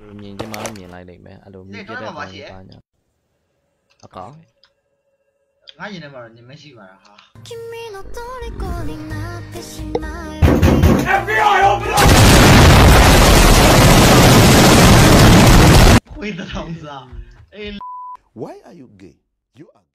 မြင်ချင်းမှလည်းမြင်လိုက်လိမ့်မယ်အဲ့လိုမြင်ပြတဲ့ကောင်ပါညာအကောင်ငါရင်ထဲမှာတော့ညမရှိပါလားဟာ FBI open up ခွေးတောင်စား Why are you gay? You are